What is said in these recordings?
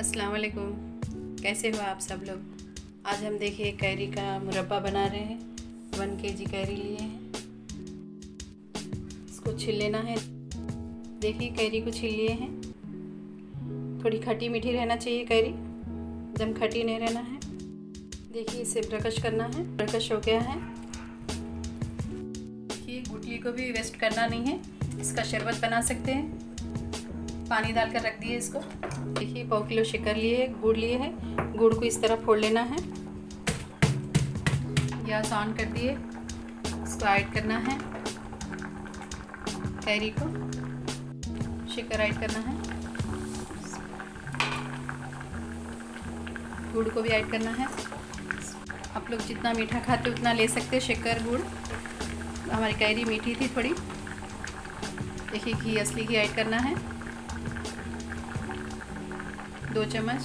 अस्सलाम वालेकुम। कैसे हो आप सब लोग। आज हम देखिए कैरी का मुरब्बा बना रहे हैं। 1 kg कैरी लिए हैं, इसको छील लेना है। देखिए कैरी को छील लिए हैं। थोड़ी खट्टी मीठी रहना चाहिए कैरी, एकदम खट्टी नहीं रहना है। देखिए इसे ब्रकश करना है। ब्रकश हो गया है। देखिए गुठली को भी वेस्ट करना नहीं है, इसका शरबत बना सकते हैं। पानी डालकर रख दिए इसको। देखिए 1 किलो शक्कर लिए, गुड़ लिए है। गुड़ को इस तरह फोड़ लेना है। गैस ऑन कर दिए, इसको ऐड करना है। कैरी को शक्कर ऐड करना है, गुड़ को भी ऐड करना है। आप लोग जितना मीठा खाते उतना ले सकते हैं शक्कर गुड़। हमारी कैरी मीठी थी थोड़ी। देखिए घी, असली घी ऐड करना है, 2 चम्मच।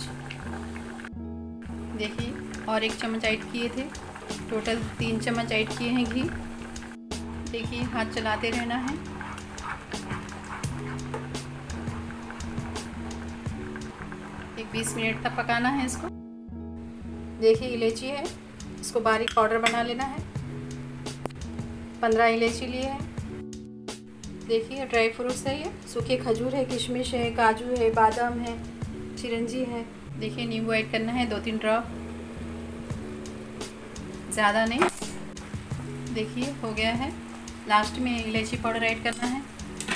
देखिए और 1 चम्मच ऐड किए थे, टोटल 3 चम्मच ऐड किए हैं घी। देखिए हाथ चलाते रहना है। एक 20 मिनट तक पकाना है इसको। देखिए इलायची है, इसको बारीक पाउडर बना लेना है। 15 इलायची लिए है। देखिए ड्राई फ्रूट्स है, ये सूखे खजूर है, किशमिश है, काजू है, बादाम है, चिरंजी है। देखिए नींबू ऐड करना है, 2-3 ड्रॉप, ज़्यादा नहीं। देखिए हो गया है। लास्ट में इलायची पाउडर ऐड करना है।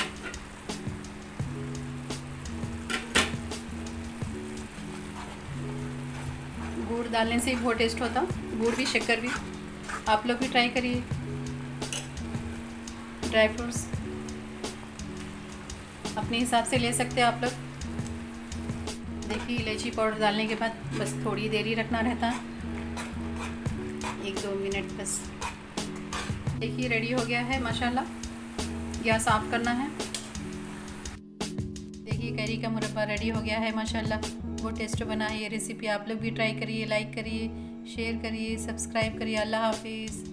गुड़ डालने से बहुत टेस्ट होता, गुड़ भी शक्कर भी। आप लोग भी ट्राई करिए। ड्राई फ्रूट्स अपने हिसाब से ले सकते हैं आप लोग। देखिए इलायची पाउडर डालने के बाद बस थोड़ी देर ही रखना रहता है, 1-2 मिनट बस। देखिए रेडी हो गया है माशाल्लाह। गैस ऑफ करना है। देखिए कैरी का मुरब्बा रेडी हो गया है माशाल्लाह। बहुत टेस्ट बना है ये रेसिपी। आप लोग भी ट्राई करिए, लाइक करिए, शेयर करिए, सब्सक्राइब करिए। अल्लाह हाफिज़।